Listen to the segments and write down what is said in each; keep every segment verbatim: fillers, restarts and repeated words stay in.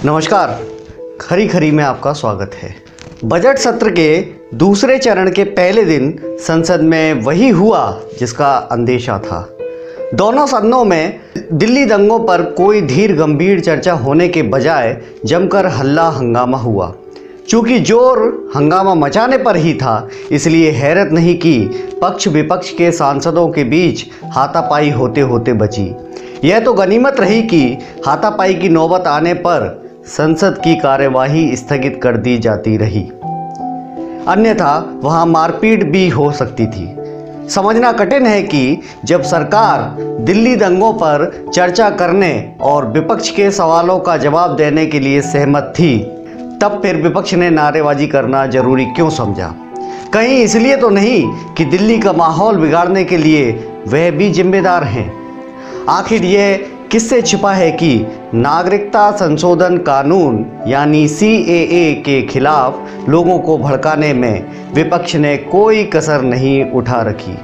नमस्कार, खरी खरी में आपका स्वागत है। बजट सत्र के दूसरे चरण के पहले दिन संसद में वही हुआ जिसका अंदेशा था। दोनों सदनों में दिल्ली दंगों पर कोई धीर गंभीर चर्चा होने के बजाय जमकर हल्ला हंगामा हुआ। चूँकि जोर हंगामा मचाने पर ही था, इसलिए हैरत नहीं कि पक्ष विपक्ष के सांसदों के बीच हाथापाई होते होते बची। यह तो गनीमत रही कि हाथापाई की नौबत आने पर संसद की कार्यवाही स्थगित कर दी जाती रही, अन्यथा वहां मारपीट भी हो सकती थी। समझना कठिन है कि जब सरकार दिल्ली दंगों पर चर्चा करने और विपक्ष के सवालों का जवाब देने के लिए सहमत थी, तब फिर विपक्ष ने नारेबाजी करना जरूरी क्यों समझा। कहीं इसलिए तो नहीं कि दिल्ली का माहौल बिगाड़ने के लिए वह भी जिम्मेदार हैं। आखिर यह किससे छिपा है कि नागरिकता संशोधन कानून यानी सी ए ए के खिलाफ लोगों को भड़काने में विपक्ष ने कोई कसर नहीं उठा रखी।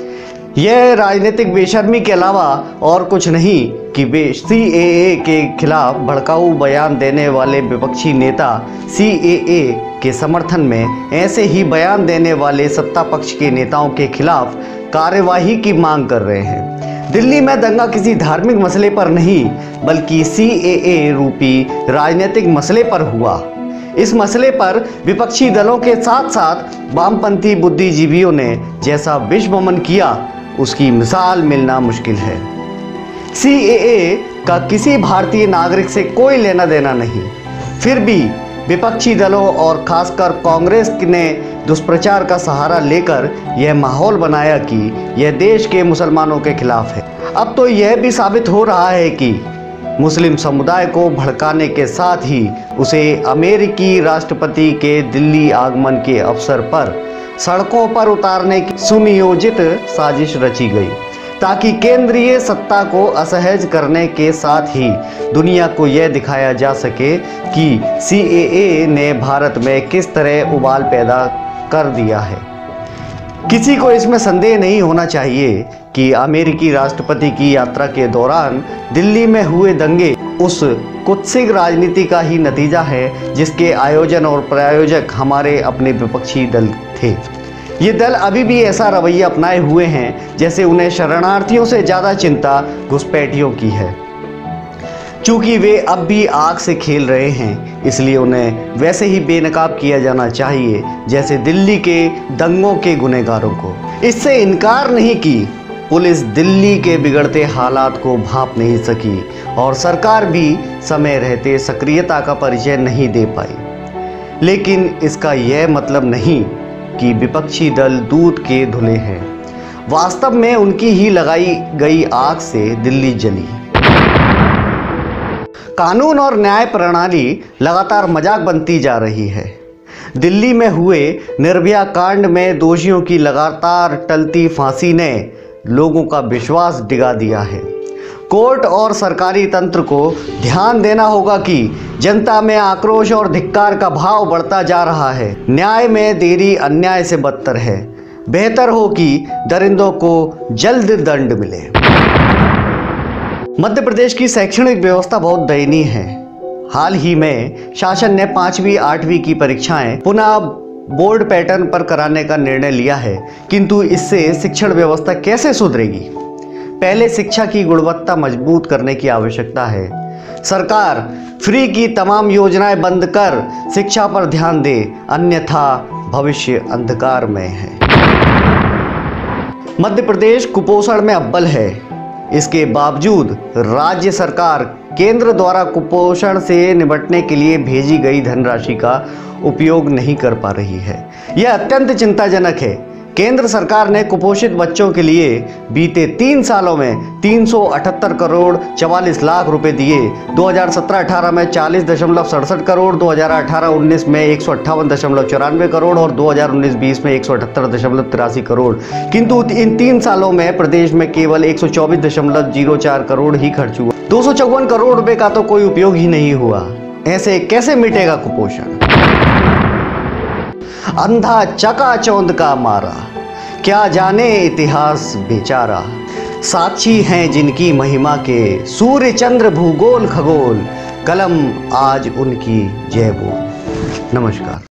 यह राजनीतिक बेशर्मी के अलावा और कुछ नहीं कि सी ए ए के खिलाफ भड़काऊ बयान देने वाले विपक्षी नेता सी ए ए के समर्थन में ऐसे ही बयान देने वाले सत्ता पक्ष के नेताओं के खिलाफ कार्यवाही की मांग कर रहे हैं। दिल्ली में दंगा किसी धार्मिक मसले पर नहीं, बल्कि सी ए ए रूपी राजनीतिक मसले पर हुआ। इस मसले पर विपक्षी दलों के साथ साथ वामपंथी बुद्धिजीवियों ने जैसा विश्वमन किया, उसकी मिसाल मिलना मुश्किल है। सी ए ए का किसी भारतीय नागरिक से कोई लेना देना नहीं, फिर भी विपक्षी दलों और खासकर कांग्रेस ने दुष्प्रचार का सहारा लेकर यह माहौल बनाया कि यह देश के मुसलमानों के खिलाफ है। अब तो यह भी साबित हो रहा है कि मुस्लिम समुदाय को भड़काने के साथ ही उसे अमेरिकी राष्ट्रपति के दिल्ली आगमन के अवसर पर सड़कों पर उतारने की सुनियोजित साजिश रची गई, ताकि केंद्रीय सत्ता को असहज करने के साथ ही दुनिया को यह दिखाया जा सके कि सी ए ए ने भारत में किस तरह उबाल पैदा कर दिया है। किसी को इसमें संदेह नहीं होना चाहिए कि अमेरिकी राष्ट्रपति की यात्रा के दौरान दिल्ली में हुए दंगे उस कुत्सित राजनीति का ही नतीजा है जिसके आयोजन और प्रायोजक हमारे अपने विपक्षी दल थे। ये दल अभी भी ऐसा रवैया अपनाए हुए हैं जैसे उन्हें शरणार्थियों से ज़्यादा चिंता घुसपैठियों की है। चूँकि वे अब भी आग से खेल रहे हैं, इसलिए उन्हें वैसे ही बेनकाब किया जाना चाहिए जैसे दिल्ली के दंगों के गुनहगारों को। इससे इनकार नहीं कि पुलिस दिल्ली के बिगड़ते हालात को भांप नहीं सकी और सरकार भी समय रहते सक्रियता का परिचय नहीं दे पाई। लेकिन इसका यह मतलब नहीं कि विपक्षी दल दूध के धुले हैं। वास्तव में उनकी ही लगाई गई आग से दिल्ली जली। कानून और न्याय प्रणाली लगातार मजाक बनती जा रही है। दिल्ली में हुए निर्भया कांड में दोषियों की लगातार टलती फांसी ने लोगों का विश्वास डिगा दिया है। कोर्ट और सरकारी तंत्र को ध्यान देना होगा कि जनता में आक्रोश और धिक्कार का भाव बढ़ता जा रहा है। न्याय में देरी अन्याय से बदतर है। बेहतर हो कि दरिंदों को जल्द दंड मिले। मध्य प्रदेश की शैक्षणिक व्यवस्था बहुत दयनीय है। हाल ही में शासन ने पांचवी आठवीं की परीक्षाएं पुनः बोर्ड पैटर्न पर कराने का निर्णय लिया है, किंतु इससे शिक्षण व्यवस्था कैसे सुधरेगी? पहले शिक्षा की गुणवत्ता मजबूत करने की आवश्यकता है। सरकार फ्री की तमाम योजनाएं बंद कर शिक्षा पर ध्यान दे, अन्यथा भविष्य अंधकार में है। मध्य प्रदेश कुपोषण में अव्वल है। इसके बावजूद राज्य सरकार केंद्र द्वारा कुपोषण से निपटने के लिए भेजी गई धनराशि का उपयोग नहीं कर पा रही है। यह अत्यंत चिंताजनक है। केंद्र सरकार ने कुपोषित बच्चों के लिए बीते तीन सालों में तीन सौ अठहत्तर करोड़ चवालीस लाख रुपए दिए। दो हज़ार सत्रह अठारह में चालीस दशमलव सड़सठ करोड़, दो हज़ार अठारह उन्नीस में एक सौ अट्ठावन दशमलव चौरानवे करोड़ और दो हज़ार उन्नीस बीस में एक सौ अठहत्तर दशमलव तिरासी करोड़। किंतु इन तीन सालों में प्रदेश में केवल एक सौ चौबीस दशमलव जीरो चार करोड़ ही खर्च हुआ। दो सौ चौवन करोड़ रुपए का तो कोई उपयोग ही नहीं हुआ। ऐसे कैसे मिटेगा कुपोषण? अंधा चकाचौंध का मारा, क्या जाने इतिहास बेचारा। साक्षी हैं जिनकी महिमा के सूर्य चंद्र भूगोल खगोल, कलम आज उनकी जय बोल। नमस्कार।